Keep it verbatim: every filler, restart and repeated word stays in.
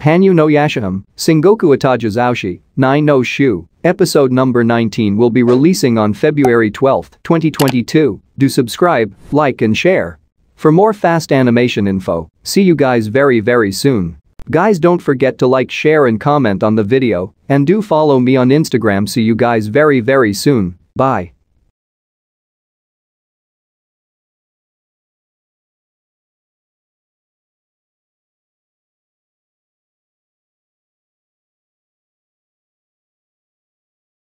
Hanyou no Yashahime, Sengoku Otogizoushi, nine no Shou. Episode number nineteen will be releasing on February twelfth, twenty twenty-two. Do subscribe, like and share. For more fast animation info, see you guys very very soon. Guys, don't forget to like, share and comment on the video, and do follow me on Instagram. See you guys very very soon. Bye.